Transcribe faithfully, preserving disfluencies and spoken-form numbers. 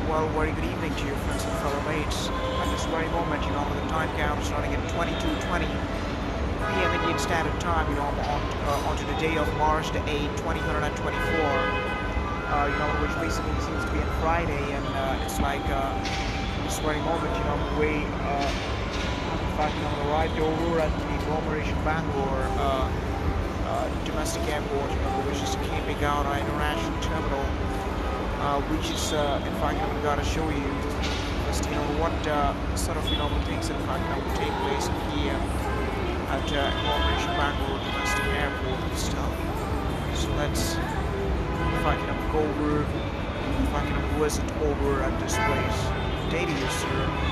Well, very good evening to your friends and fellow mates. At this very moment, you know, the time count is running at twenty-two twenty p m Indian Standard Time, you know, on, uh, onto the day of March the eighth, twenty twenty-four, uh, you know, which basically seems to be a Friday, and uh, it's like, uh, this very moment, you know, we, uh, in fact, you know, arrived over at the conglomeration Bangalore, uh, uh, domestic airport, you know, which is Cape Gowda International Terminal, uh, which is, uh, in fact, I'm going to show you just, you know, what uh, sort of, you know, things, in fact, that will take place here at uh, conglomeration Bangalore domestic airport and stuff. So let's, if I can go over, if I can visit over at this place. Data user.